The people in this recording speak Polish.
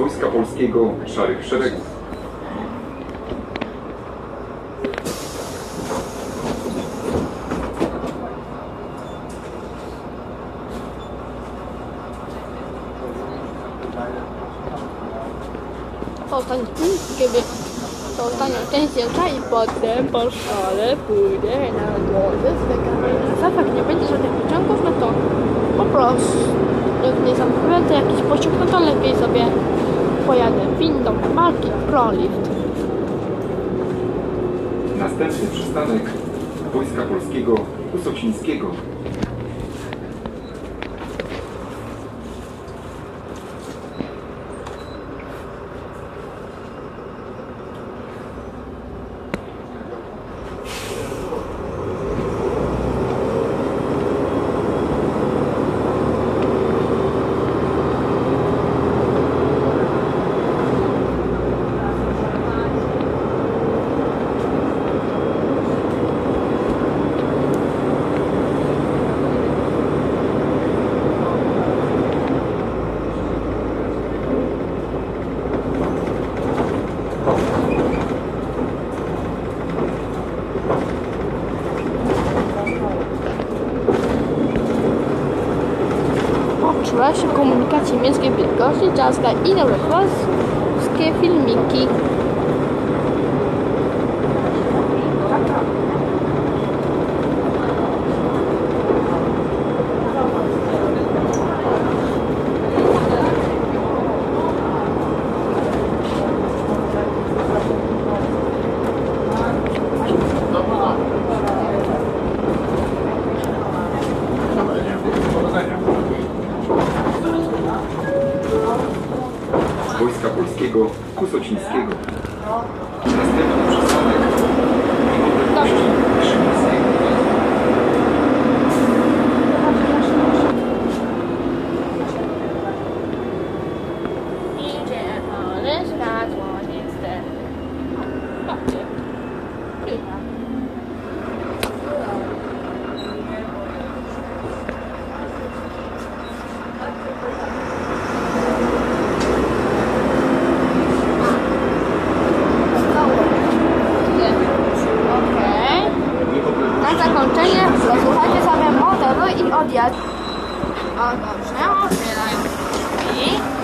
Wojska Polskiego Szarych Szeregów. To ostatnią część zdjęcia i potem po szkole pójdę na drodze z Wegami. Zapach nie będzie żadnych pociągów, no to po prostu jak nie zamówię jakiś pociąg, no to lepiej sobie pojadę windą marki ProLift. Następny przystanek Wojska Polskiego Husocińskiego. Uczyła się komunikacji miejskiej w Bydgoszczy, Czaska i nowochwalskie filmiki. Wojska Polskiego Husocińskiego. Następny przystanek Idzie, ale światło niestety. Patrzcie. Na zakończenie posłuchajcie sobie modelu i odjazd. O, dobrze, otwierają drzwi.